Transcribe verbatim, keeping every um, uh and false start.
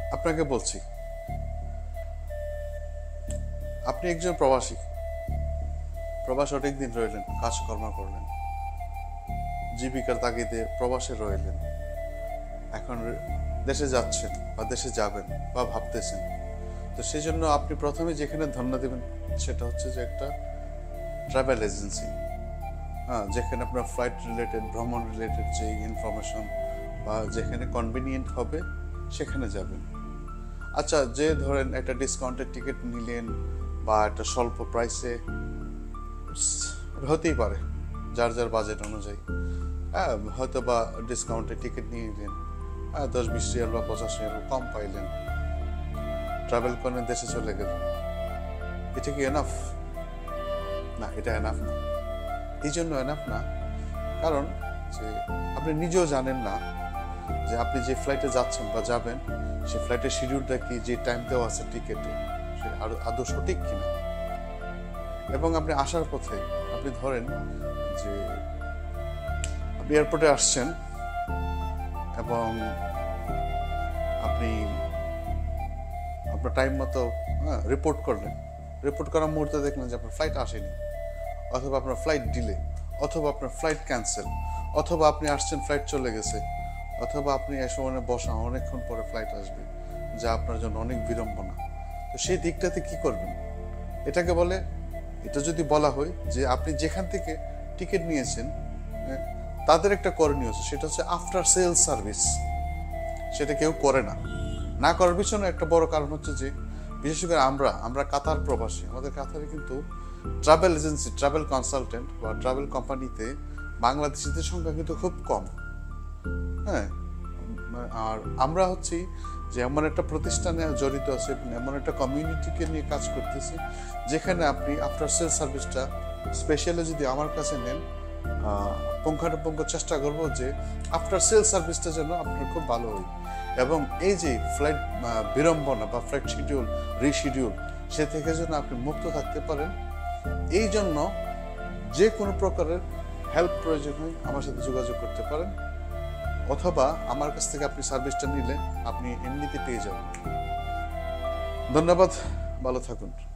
আপনাকে বলছি, আপনি একজন প্রবাসী, প্রবাস অনেক দিন রইলেন, কাজকর্ম করলেন, জীবিকার তাগিদে প্রবাসে রইলেন, এখন দেশে যাচ্ছেন বা দেশে যাবেন বা ভাবতেছেন। তো সেই জন্য আপনি প্রথমে যেখানে ধন্য দেবেন সেটা হচ্ছে যে একটা ট্রাভেল এজেন্সি, হ্যাঁ, যেখানে আপনার ফ্লাইট রিলেটেড, ভ্রমণ রিলেটেড যে ইনফরমেশন বা যেখানে কনভিনিয়েন্ট হবে সেখানে যাবেন। আচ্ছা, যে ধরেন একটা ডিসকাউন্টেড টিকিট নিলেন বা একটা স্বল্প প্রাইসে, হতেই পারে যার যার বাজেট অনুযায়ী, হ্যাঁ, হয়তো বা ডিসকাউন্টেড টিকিট নিয়ে নিলেন, হ্যাঁ, দশ বিশ রিয়াল বা পঞ্চাশ রিয়াল কম পাইলেন, ট্রাভেল করে দেশে চলে গেলেন। এটা কি এনাফ? না, এটা এনাফ না। এই জন্য এনাফ না কারণ যে আপনি নিজেও জানেন না যে আপনি যে ফ্লাইটে যাচ্ছেন বা যাবেন সেই ফ্লাইটের শিডিউলটা কি, যে টাইম দেওয়া আছে টিকেটে সে আদৌ সঠিক কিনা। এবং আপনি আসার পথে আপনি ধরেন যে আপনি এয়ারপোর্টে আসছেন এবং আপনি আপনার টাইম মতো হ্যাঁ রিপোর্ট করলেন, রিপোর্ট করার মুহূর্তে দেখলেন যে আপনার ফ্লাইট আসেনি, অথবা আপনার ফ্লাইট ডিলে, অথবা আপনার ফ্লাইট ক্যান্সেল, অথবা আপনি আসছেন ফ্লাইট চলে গেছে, অথবা আপনি এ সময় বসা অনেকক্ষণ পরে ফ্লাইট আসবে, যা আপনার জন্য অনেক বিড়ম্বনা। তো সেই দিকটাতে কি করবেন? এটাকে বলে, এটা যদি বলা হয় যে আপনি যেখান থেকে টিকিট নিয়েছেন তাদের একটা করণীয় আছে, সেটা হচ্ছে আফটার সেল সার্ভিস। সেটা কেউ করে না। না করার পিছনে একটা বড় কারণ হচ্ছে যে বিশেষ করে আমরা আমরা কাতার প্রবাসী, আমাদের কাতারে কিন্তু ট্রাভেল এজেন্সি, ট্রাভেল কনসালটেন্ট বা ট্রাভেল কোম্পানিতে বাংলাদেশিদের সংখ্যা কিন্তু খুব কম। হ্যাঁ, আর আমরা হচ্ছি যে এমন একটা প্রতিষ্ঠানে জড়িত আছে, এমন একটা কমিউনিটিকে নিয়ে কাজ করতেছি যেখানে আপনি আফটার সেল সার্ভিসটা স্পেশালি যদি আমার কাছে নেন, পুঙ্খানুপুঙ্খ চেষ্টা করবো যে আফটার সেল সার্ভিসটা যেন আপনার খুব ভালো হয়। এবং এই যে ফ্লাইট বিড়ম্বনা বা ফ্লাইট শিডিউল রিশিডিউল, সে থেকে যেন আপনি মুক্ত থাকতে পারেন। এই জন্য যে কোনো প্রকারের হেল্প প্রয়োজন হয় আমার সাথে যোগাযোগ করতে পারেন, অথবা আমার কাছ থেকে আপনি সার্ভিসটা নিলে আপনি এমনিতে পেয়ে যাবেন। ধন্যবাদ, ভালো থাকুন।